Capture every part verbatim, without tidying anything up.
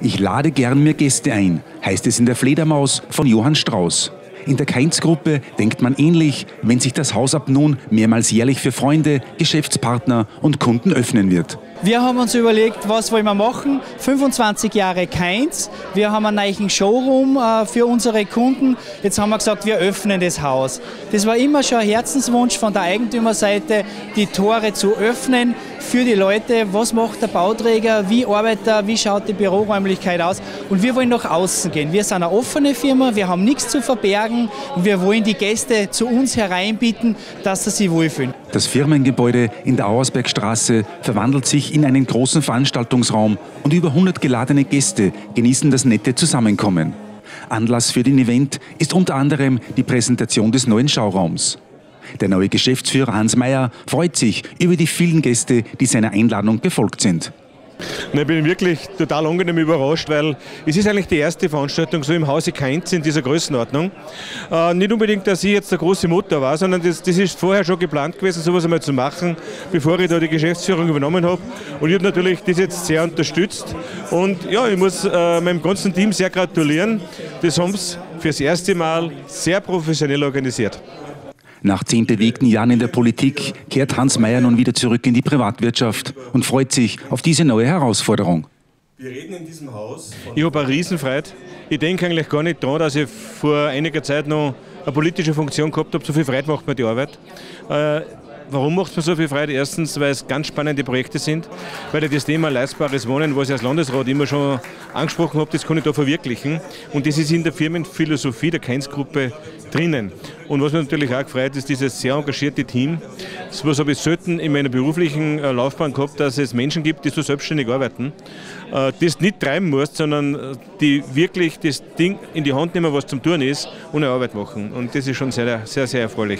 Ich lade gern mehr Gäste ein, heißt es in der Fledermaus von Johann Strauss. In der Kainz-Gruppe denkt man ähnlich, wenn sich das Haus ab nun mehrmals jährlich für Freunde, Geschäftspartner und Kunden öffnen wird. Wir haben uns überlegt, was wollen wir machen? fünfundzwanzig Jahre Kainz. Wir haben einen neuen Showroom äh, für unsere Kunden. Jetzt haben wir gesagt, wir öffnen das Haus. Das war immer schon ein Herzenswunsch von der Eigentümerseite, die Tore zu öffnen für die Leute. Was macht der Bauträger? Wie arbeitet er? Wie schaut die Büroräumlichkeit aus? Und wir wollen nach außen gehen. Wir sind eine offene Firma, wir haben nichts zu verbergen und wir wollen die Gäste zu uns hereinbieten, dass sie sich wohlfühlen. Das Firmengebäude in der Auersbergstraße verwandelt sich in einen großen Veranstaltungsraum und über hundert geladene Gäste genießen das nette Zusammenkommen. Anlass für den Event ist unter anderem die Präsentation des neuen Schauraums. Der neue Geschäftsführer Hans Meyer freut sich über die vielen Gäste, die seiner Einladung gefolgt sind. Ich bin wirklich total angenehm überrascht, weil es ist eigentlich die erste Veranstaltung so im Hause Kainz in dieser Größenordnung. Äh, nicht unbedingt, dass ich jetzt der große Motor war, sondern das, das ist vorher schon geplant gewesen, sowas einmal zu machen, bevor ich da die Geschäftsführung übernommen habe. Und ich habe natürlich das jetzt sehr unterstützt. Und ja, ich muss äh, meinem ganzen Team sehr gratulieren. Das haben sie fürs erste Mal sehr professionell organisiert. Nach zehn bewegten Jahren in der Politik kehrt Hans Meyer nun wieder zurück in die Privatwirtschaft und freut sich auf diese neue Herausforderung. Wir reden in diesem Haus. Ich habe eine Riesenfreude. Ich denke eigentlich gar nicht daran, dass ich vor einiger Zeit noch eine politische Funktion gehabt habe. So viel Freude macht mir die Arbeit. Äh, Warum macht es mir so viel Freude? Erstens, weil es ganz spannende Projekte sind, weil ich das Thema leistbares Wohnen, was ich als Landesrat immer schon angesprochen habe, das kann ich da verwirklichen. Und das ist in der Firmenphilosophie der Kainz-Gruppe drinnen. Und was mich natürlich auch gefreut, ist dieses sehr engagierte Team. So was habe ich selten in meiner beruflichen Laufbahn gehabt, dass es Menschen gibt, die so selbstständig arbeiten, das nicht treiben musst, sondern die wirklich das Ding in die Hand nehmen, was zum Tun ist, und eine Arbeit machen. Und das ist schon sehr, sehr, sehr erfreulich.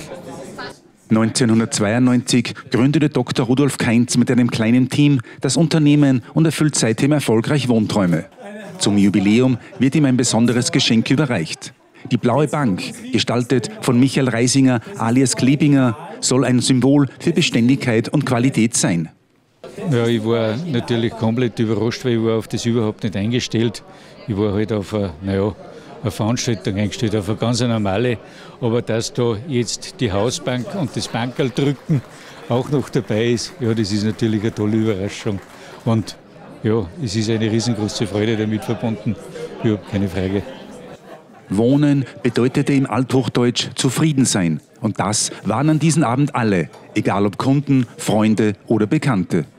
neunzehnhundertzweiundneunzig gründete Doktor Rudolf Kainz mit einem kleinen Team das Unternehmen und erfüllt seitdem erfolgreich Wohnträume. Zum Jubiläum wird ihm ein besonderes Geschenk überreicht. Die Blaue Bank, gestaltet von Michael Reisinger alias Klebinger, soll ein Symbol für Beständigkeit und Qualität sein. Ja, ich war natürlich komplett überrascht, weil ich war auf das überhaupt nicht eingestellt. Ich war halt auf eine, naja, eine Veranstaltung eingestellt, auf eine ganz normale. Aber dass da jetzt die Hausbank und das Bankerl drücken auch noch dabei ist, ja, das ist natürlich eine tolle Überraschung. Und ja, es ist eine riesengroße Freude damit verbunden, überhaupt keine Frage. Wohnen bedeutete im Althochdeutsch zufrieden sein. Und das waren an diesem Abend alle, egal ob Kunden, Freunde oder Bekannte.